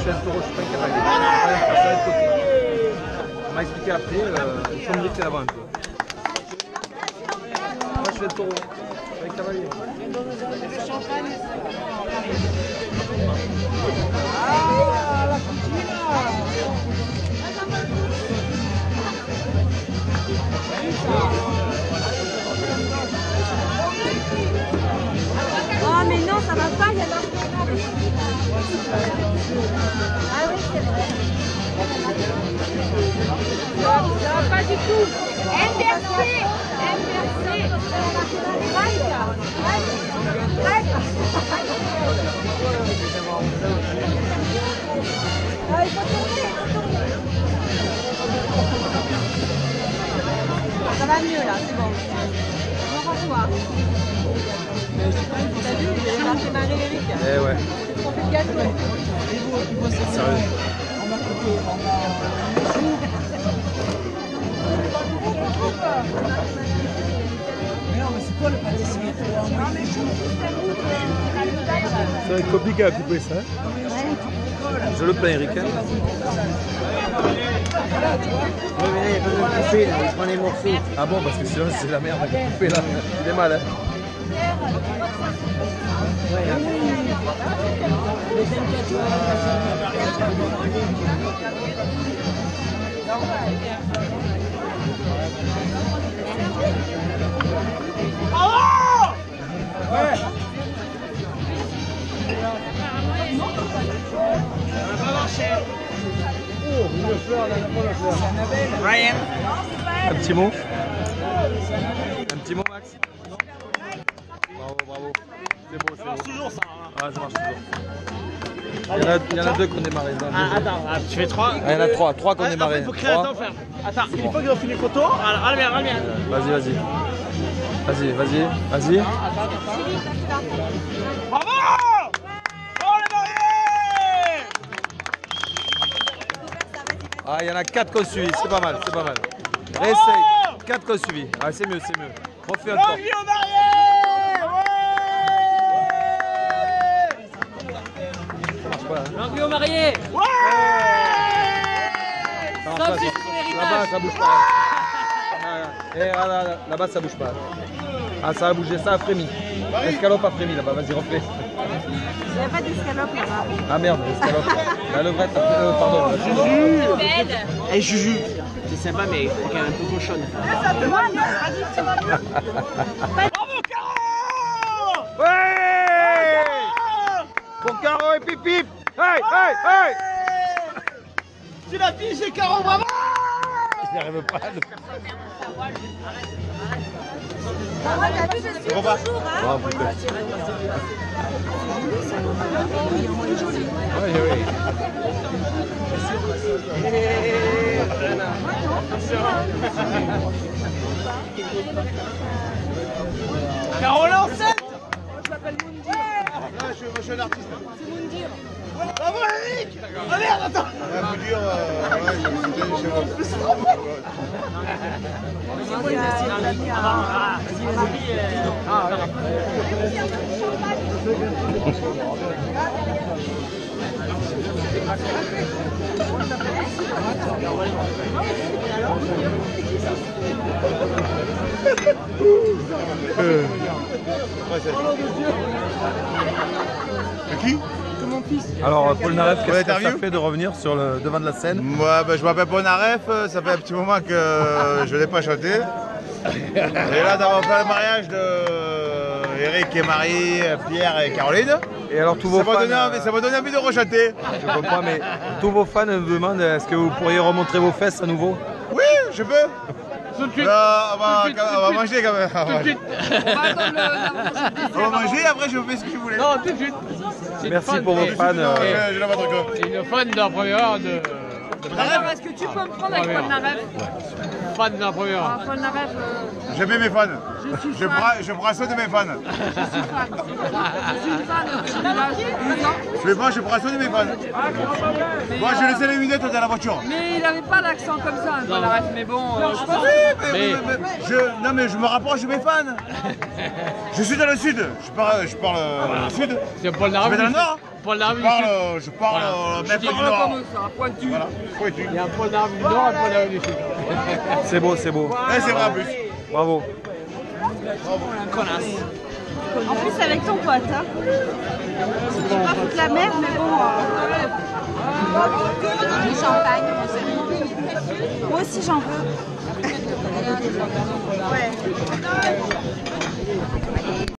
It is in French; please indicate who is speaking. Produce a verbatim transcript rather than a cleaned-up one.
Speaker 1: suis un taureau, je suis pas un cavalier. Ça va de côté. On m'a expliqué après, euh, il faut me laisser avant un peu. Moi je suis un taureau, je suis un cavalier.
Speaker 2: Ah, la cucina!
Speaker 3: Oh mais non, ça va pas, il y a la... Ah oui, c'est vrai. Ça va, ça va pas du tout. Inversé, inversé. Ah, il faut tourner, il faut tourner. Ça va mieux là, c'est bon. On revoit. T'as vu, il a fait marrer Eric.
Speaker 1: Eh ouais.
Speaker 3: C'est trop fait de gâteau.
Speaker 1: Sérieux.
Speaker 2: On a coupé, on a... Mais non, mais c'est quoi le pâtissier?
Speaker 1: Ça va être compliqué à couper ça. Je le plains, Eric. Hein.
Speaker 4: Oui, mais là, il n'y a pas besoin de couper, là. Il prend les morceaux.
Speaker 1: Ah bon, parce que sinon c'est la merde à couper là. Il est mal, hein.
Speaker 4: Ouais, là.
Speaker 2: Ouais.
Speaker 1: Oh, une fleur, là, la fleur.
Speaker 4: Ryan.
Speaker 1: Un petit mot. Un petit mot, Max. Bravo, bravo. C'est beau, c'est beau. Ça marche toujours ça. Hein. Ah, ça marche toujours. Il y en a, il y en a deux qu'on démarré.
Speaker 5: Ah, attends, ah, tu fais trois.
Speaker 1: Ah, il y en a trois, trois qu'on
Speaker 5: Ah,
Speaker 1: démarré.
Speaker 5: il faut créer un temps faire. Attends, il faut qu'il refile les photos. Ah, ah, le bien, ah, le bien.
Speaker 1: Vas-y, vas-y. Vas-y, vas-y, vas-y.
Speaker 5: Bravo! Oh, les mariés!
Speaker 1: Ah, il y en a quatre qu'on suit, c'est pas mal, c'est pas mal. Réessaye. Quatre qu'on suit. Ah, c'est mieux, c'est mieux. Refais un temps.
Speaker 5: Longue vie aux mariés!
Speaker 1: Ça marche pas, hein.
Speaker 6: Longue vie aux mariés!
Speaker 5: Ouais!
Speaker 1: Ça marche pas, ça. Là-bas, ça bouge pas. Ah, et là, là, là, là-bas, ça bouge pas. Ah, ça a bougé, ça a frémi. L'escalope a frémi là-bas, vas-y, refais.
Speaker 3: Il n'y a pas d'escalope là-bas.
Speaker 1: Ah merde, l'escalope. La levrette, euh, pardon.
Speaker 5: Juju! Eh, Juju! C'est sympa, mais quand même un peu cochonne. Bravo, Caro!
Speaker 1: Ouais! Bon Caro et pip pip! Hey, hey, hey!
Speaker 5: Tu l'as pigé, Caro, bravo!
Speaker 1: Il n'arrive pas à le faire.
Speaker 3: Ah, t'as vu, je suis toujours, hein.
Speaker 1: Bravo, oui, oui.
Speaker 5: Caro l'enceinte!
Speaker 3: Moi, je m'appelle Moundir.
Speaker 5: Ah, je, je suis un artiste.
Speaker 3: C'est Moundir.
Speaker 5: Bravo, Eric! Ah merde, attends!
Speaker 7: On va vous dire, euh, ouais, c'était chez moi. C'est qui?
Speaker 1: Alors, Paul Naref, qu'est-ce que ça
Speaker 7: interview
Speaker 1: fait de revenir sur le devant de la scène?
Speaker 7: Moi, ben, je m'appelle Polnareff, ça fait un petit moment que je ne l'ai pas chanté. Et là, d'avoir fait le mariage de Eric et Marie, Pierre et Caroline,
Speaker 1: Et alors, tous vos
Speaker 7: ça
Speaker 1: fans,
Speaker 7: m'a donné,
Speaker 1: euh,
Speaker 7: envie- ça m'a donné envie de rechanter.
Speaker 1: je comprends, mais tous vos fans me demandent est-ce que vous pourriez remontrer vos fesses à nouveau?
Speaker 7: Oui, je peux.
Speaker 5: Tout de suite!
Speaker 7: Là, on va,
Speaker 5: Tout de suite,
Speaker 7: on va
Speaker 5: tout de
Speaker 7: manger quand même.
Speaker 5: Tout de suite! On va attendre le...
Speaker 7: On va manger et après je fais ce que je voulais.
Speaker 5: Non, tout de suite! C'est une
Speaker 1: Merci
Speaker 5: fan,
Speaker 1: pour vos
Speaker 5: et-
Speaker 1: fans.
Speaker 7: Non,
Speaker 1: euh,
Speaker 7: je, je lave votre truc.
Speaker 5: C'est une fan de la première heure de...
Speaker 3: Alors, est-ce que tu peux me prendre avec Paul Naref?
Speaker 5: Fan de la première heure.
Speaker 3: Ah, Paul Naref, euh,
Speaker 7: J'aime bien mes fans.
Speaker 3: je suis
Speaker 7: Je
Speaker 3: fan.
Speaker 7: prends, je prends soin de mes fans.
Speaker 3: Je suis fan. Je suis fan de ce village.
Speaker 7: Mais moi, je prends soin de mes fans.
Speaker 3: Mais,
Speaker 7: Moi, j'ai
Speaker 3: euh,
Speaker 7: laissé les lunettes dans la voiture.
Speaker 3: mais il n'avait pas l'accent comme ça, hein, Paul Naref. Mais bon, euh, je pense.
Speaker 7: Oui, mais,
Speaker 5: Mais-
Speaker 7: mais- mais- je, non, mais je me rapproche de mes fans. Je suis dans le sud. Je parle, je parle euh, dans le sud.
Speaker 5: C'est Paul
Speaker 7: Je
Speaker 5: Naref.
Speaker 7: vais dans le nord.
Speaker 5: pôle d'arbre
Speaker 7: Je
Speaker 5: du sud.
Speaker 7: parle, je parle
Speaker 5: Voilà.
Speaker 7: euh,
Speaker 5: Je
Speaker 7: même
Speaker 5: dis
Speaker 7: pas du
Speaker 5: vraiment
Speaker 7: nord.
Speaker 5: comme ça, pointu.
Speaker 7: Voilà, pointu.
Speaker 5: Il y a un pôle d'arbre du nord et un pôle d'arbre du sud.
Speaker 1: C'est beau, c'est beau.
Speaker 7: Ouais, c'est vrai en plus.
Speaker 1: Bravo.
Speaker 5: Connasse.
Speaker 3: En plus avec ton pote, hein. Je vais pas foutre la merde, mais bon. euh... Du champagne. Moi aussi j'en veux. Ouais.